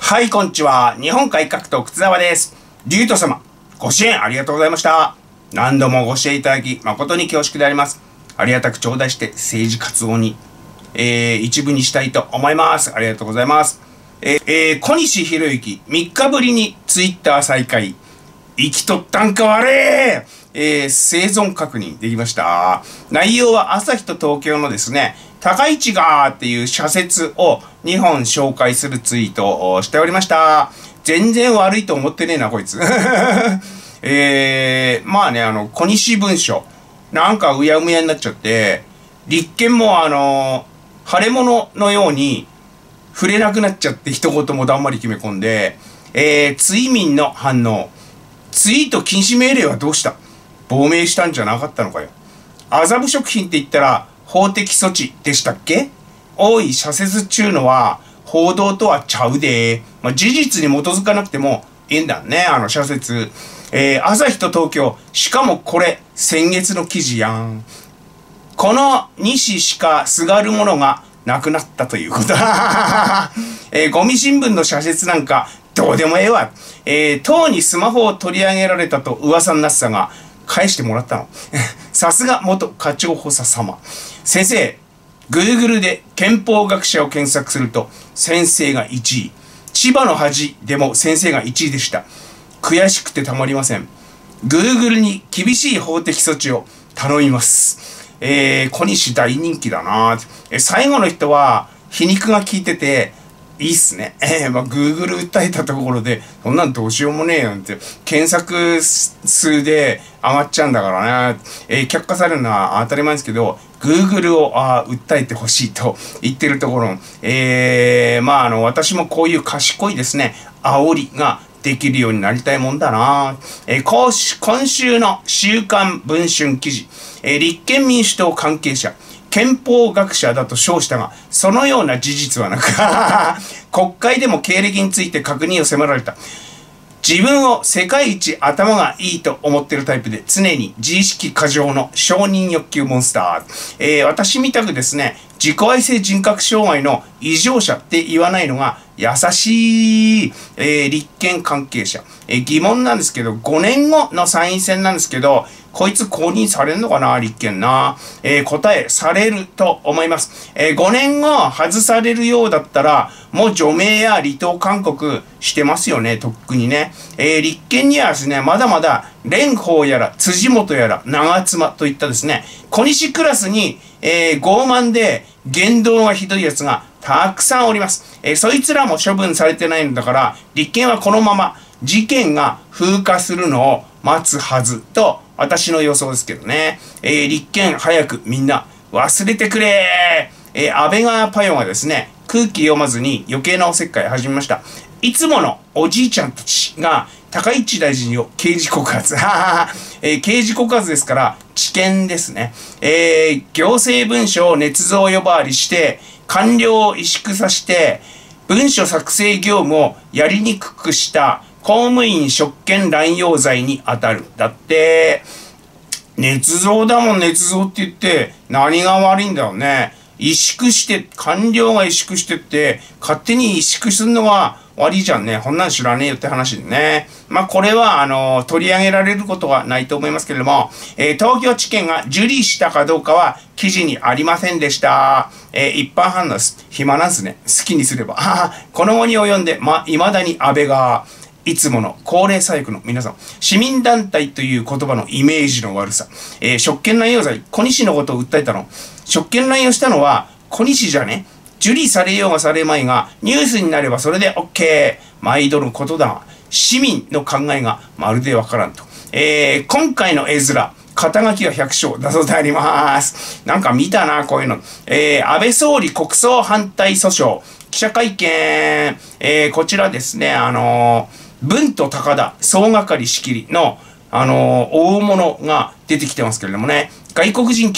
はい、こんにちは。日本改革党、靴沢です。リュウト様、ご支援ありがとうございました。何度もご支援いただき、誠に恐縮であります。ありがたく頂戴して政治活動に、一部にしたいと思います。ありがとうございます。小西博之、3日ぶりにツイッター再開。生きとったんか悪い、生存確認できました。内容は朝日と東京のですね、高市がっていう社説を2本紹介するツイートをしておりました。全然悪いと思ってねえな、こいつ。まあね、小西文書。なんかうやむやになっちゃって、立憲も腫れ物のように触れなくなっちゃって一言もだんまり決め込んで、追民の反応。ツイート禁止命令はどうした？亡命したんじゃなかったのかよ。麻布食品って言ったら法的措置でしたっけ？おい、社説中のは報道とはちゃうで。事実に基づかなくてもいいんだね、社説。朝日と東京。しかもこれ、先月の記事やん。この西しかすがるものがなくなったということ。ゴミ新聞の社説なんかどうでもええわ。党にスマホを取り上げられたと噂になってたが、返してもらったの。さすが元課長補佐様。先生、Google で憲法学者を検索すると、先生が1位。千葉の恥でも先生が1位でした。悔しくてたまりません。Google に厳しい法的措置を頼みます。小西大人気だな。最後の人は皮肉が効いてて、いいっすね。Google 訴えたところで、そんなんどうしようもねえよって、検索数で上がっちゃうんだからね。却下されるのは当たり前ですけど、Google を訴えてほしいと言ってるところ、私もこういう賢いですね、煽りができるようになりたいもんだな。今週の週刊文春記事、立憲民主党関係者、憲法学者だと称したが、そのような事実はなく、国会でも経歴について確認を迫られた。自分を世界一頭がいいと思ってるタイプで、常に自意識過剰の承認欲求モンスター。私みたくですね、自己愛性人格障害の異常者って言わないのが優しい、立憲関係者。疑問なんですけど、5年後の参院選なんですけど、こいつ公認されんのかな、立憲な。答えされると思います。5年後外されるようだったら、もう除名や離党勧告してますよね、とっくにね。立憲にはですね、まだまだ蓮舫やら辻元やら長妻といったですね、小西クラスに、傲慢で言動がひどいやつがたくさんおります。そいつらも処分されてないんだから、立憲はこのまま事件が風化するのを待つはずと、私の予想ですけどね。立憲早くみんな忘れてくれ。安倍川パヨがですね、空気読まずに余計なおせっかい始めました。いつものおじいちゃんたちが高市大臣を刑事告発。刑事告発ですから知見ですね。行政文書を捏造呼ばわりして、官僚を萎縮させて、文書作成業務をやりにくくした公務員職権乱用罪に当たる。だって、捏造だもん、捏造って言って、何が悪いんだろうね。萎縮して、官僚が萎縮してって、勝手に萎縮するのが悪いじゃんね。こんなん知らねえよって話でね。これは、取り上げられることはないと思いますけれども、東京地検が受理したかどうかは記事にありませんでした。一般反応です。暇なんですね。好きにすれば。この後に及んで、未だに安倍が、いつもの高齢左翼の皆さん、市民団体という言葉のイメージの悪さ、職権乱用罪、小西のことを訴えたの。職権乱用したのは小西じゃね。受理されようがされまいが、ニュースになればそれで OK。毎度のことだが、市民の考えがまるでわからんと。今回の絵面、肩書きは百姓だそうであります。なんか見たな、こういうの。安倍総理国葬反対訴訟、記者会見、こちらですね、文と高田、総がかり仕切りの、大物が出てきてますけれどもね、外国人記者、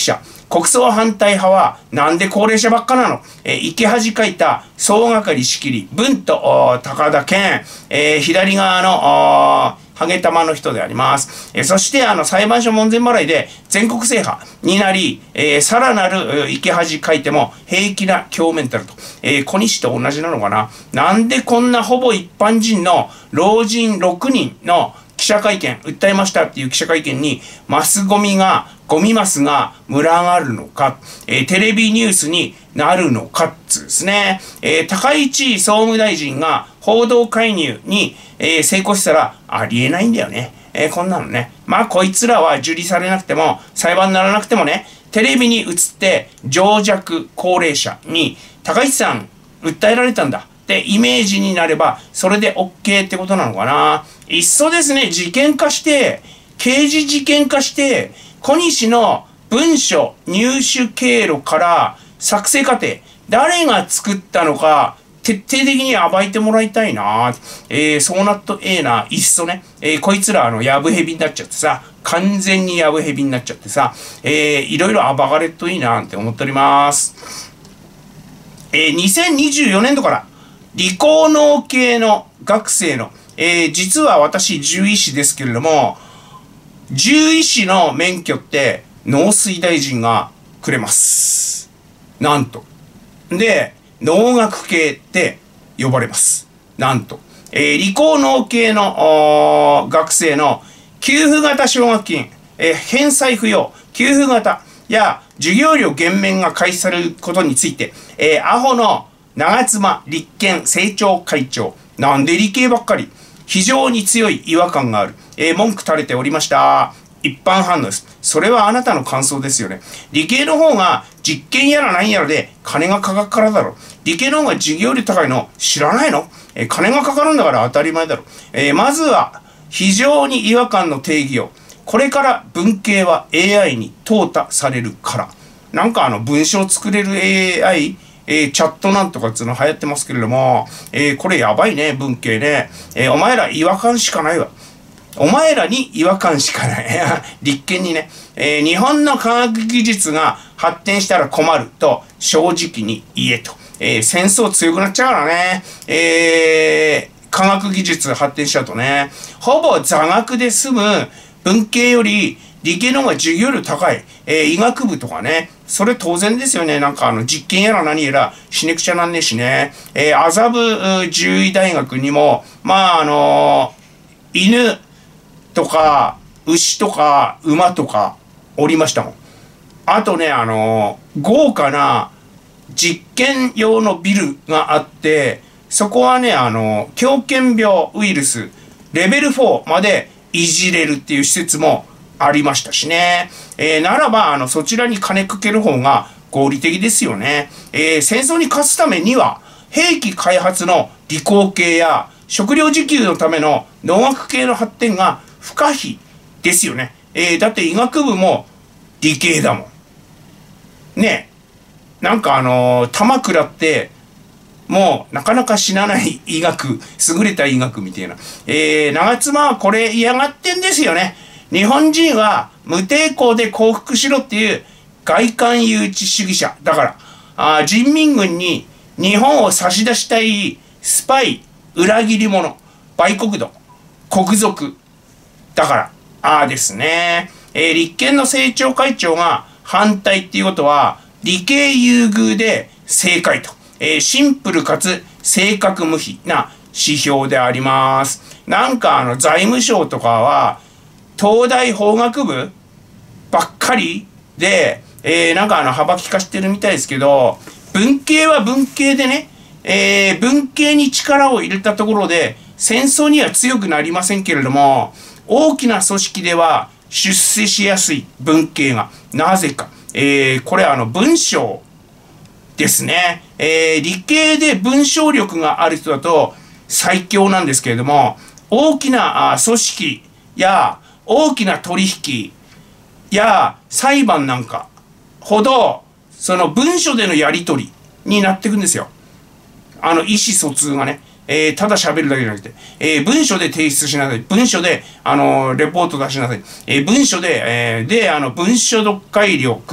国葬反対派はなんで高齢者ばっかなの？池恥かいた総がかり仕切り、文と高田健、左側のハゲ玉の人であります。そして、裁判所門前払いで全国制覇になり、さらなる池恥かいても平気な強メンタルと、小西と同じなのかな。なんでこんなほぼ一般人の老人6人の記者会見、訴えましたっていう記者会見に、ゴミマスが群がるのか、テレビニュースになるのかっつですね。高市総務大臣が報道介入に、成功したらありえないんだよね。こんなのね。まあこいつらは受理されなくても、裁判にならなくてもね、テレビに映って情弱高齢者に高市さん訴えられたんだ。ってイメージになれば、それで OK ってことなのかな。いっそですね、事件化して、刑事事件化して、小西の文書入手経路から作成過程、誰が作ったのか、徹底的に暴いてもらいたいな。そうなっとな。いっそね、こいつらヤブヘビになっちゃってさ、完全にヤブヘビになっちゃってさ、いろいろ暴かれるといいなって思っております。2024年度から、理工農系の学生の、実は私獣医師ですけれども、獣医師の免許って農水大臣がくれます。なんと。で、農学系って呼ばれます。なんと。理工農系の学生の給付型奨学金、返済不要、給付型や授業料減免が開始されることについて、アホの長妻立憲政調会長、なんで理系ばっかり、非常に強い違和感がある、文句垂れておりました。一般反応です。それはあなたの感想ですよね。理系の方が実験やら何やらで金がかかるからだろ。理系の方が授業料高いの知らないの？金がかかるんだから当たり前だろ。まずは非常に違和感の定義を。これから文系は AI に淘汰されるから。なんか文章作れる AI、チャットなんとかっていうの流行ってますけれども、これやばいね、文系ね。お前ら違和感しかないわ。お前らに違和感しかない。立憲にね、日本の科学技術が発展したら困ると正直に言えと。戦争強くなっちゃうからね。科学技術発展しちゃうとね。ほぼ座学で済む文系より理系の方が授業料高い。医学部とかね。それ当然ですよね。なんか実験やら何やらしねくちゃなんねえしね。麻布獣医大学にも、まあ犬とか牛とか馬とかおりましたもん。あとね、豪華な実験用のビルがあって、そこはね、狂犬病ウイルスレベル4までいじれるっていう施設もありましたしね。ならば、そちらに金かける方が合理的ですよね。戦争に勝つためには、兵器開発の理工系や食料自給のための農学系の発展が不可避ですよね。だって医学部も理系だもん。ねえ。なんか玉食らって、もうなかなか死なない医学、優れた医学みたいな。長妻はこれ嫌がってんですよね。日本人は無抵抗で降伏しろっていう外観誘致主義者。だから、人民軍に日本を差し出したいスパイ、裏切り者、売国奴、国賊。だから、ですね。立憲の政調会長が反対っていうことは、理系優遇で正解と。シンプルかつ正確無比な指標であります。なんか財務省とかは、東大法学部ばっかりで、なんか幅利かしてるみたいですけど、文系は文系でね、文系に力を入れたところで、戦争には強くなりませんけれども、大きな組織では出世しやすい文系が。なぜか。これ文章ですね。理系で文章力がある人だと最強なんですけれども、大きな組織や大きな取引や裁判なんかほど、その文書でのやり取りになっていくんですよ。意思疎通がね。ただ喋るだけじゃなくて、文書で提出しなさい。文書で、レポート出しなさい。文書で、文書読解力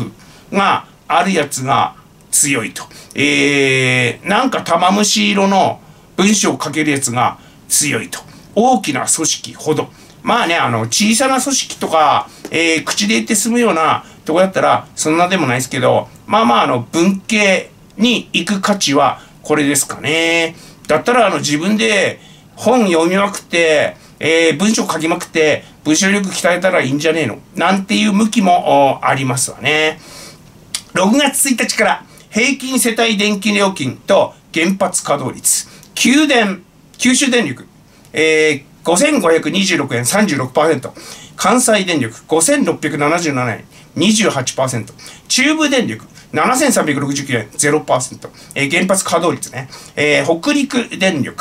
があるやつが強いと。なんか玉虫色の文章を書けるやつが強いと。大きな組織ほど。まあね、小さな組織とか、口で言って済むようなとこだったら、そんなでもないですけど、まあまあ、文系に行く価値はこれですかね。だったら、自分で本読みまくって、文章書きまくって、文章力鍛えたらいいんじゃねえのなんていう向きもありますわね。6月1日から平均世帯電気料金と原発稼働率。九州電力、5526円 36%。関西電力5677円 28%。中部電力7369円 0%。原発稼働率ね。北陸電力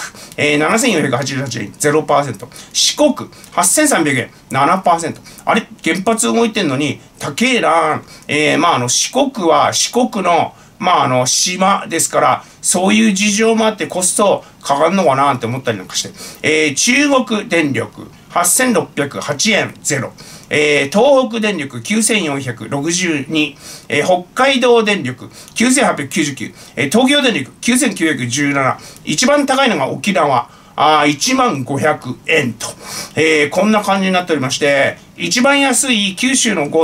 7488円 0%。四国8300円 7%。あれ原発動いてんのに高えな。四国は四国の島ですから、そういう事情もあってコストかかるのかなって思ったりなんかして。中国電力8608円0。東北電力9462。北海道電力9899。東京電力9917。一番高いのが沖縄。10500円と。こんな感じになっておりまして、一番安い九州の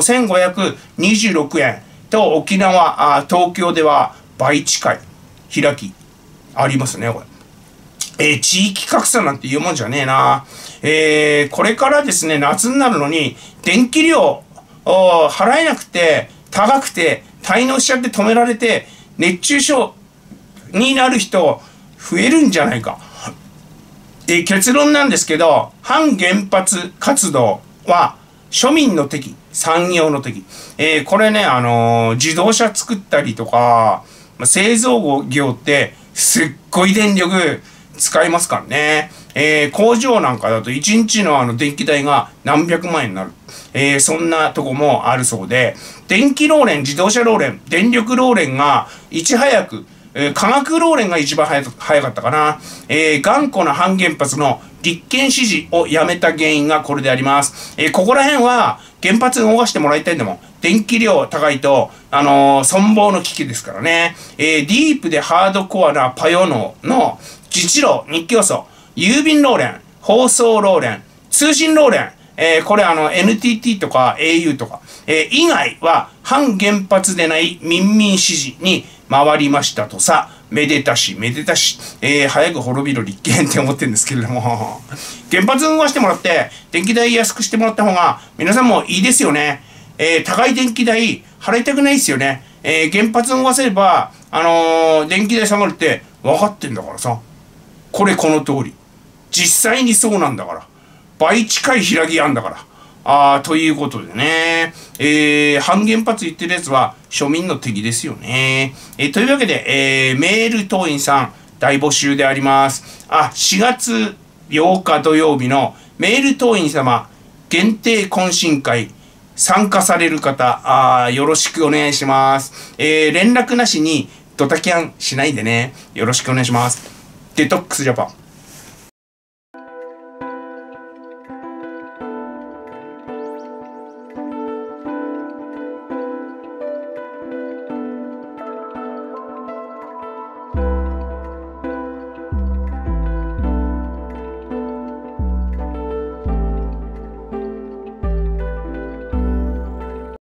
5526円。と沖縄、東京では倍近い開きありますね、これ。地域格差なんて言うもんじゃねえな。これからですね、夏になるのに、電気料払えなくて、高くて、滞納しちゃって止められて、熱中症になる人増えるんじゃないか。結論なんですけど、反原発活動は庶民の敵。産業の敵。これね、自動車作ったりとか、製造業ってすっごい電力使いますからね。工場なんかだと1日の電気代が何百万円になる。そんなとこもあるそうで、電気ローレン、自動車ローレン、電力ローレンがいち早く、化学ローレンが一番早かったかな。頑固な反原発の立憲支持をやめた原因がこれであります。ここら辺は原発動かしてもらいたいんだもん。電気量高いと、存亡の危機ですからね。ディープでハードコアなパヨノの自治炉、日教組、郵便ローレン、放送ローレン、通信ローレン、これNTT とか au とか、以外は反原発でない民民支持に回りましたとさ、めでたし、めでたし、早く滅びろ立憲って思ってるんですけれども、原発動かしてもらって、電気代安くしてもらった方が、皆さんもいいですよね。高い電気代払いたくないですよね。原発動かせれば、電気代下がるって分かってんだからさ。これこの通り。実際にそうなんだから。倍近い開きあんだから。ということでね。反原発言ってるやつは庶民の敵ですよね。というわけで、メール党員さん大募集であります。4月8日土曜日のメール党員様限定懇親会参加される方、よろしくお願いします。連絡なしにドタキャンしないでね。よろしくお願いします。デトックスジャパン。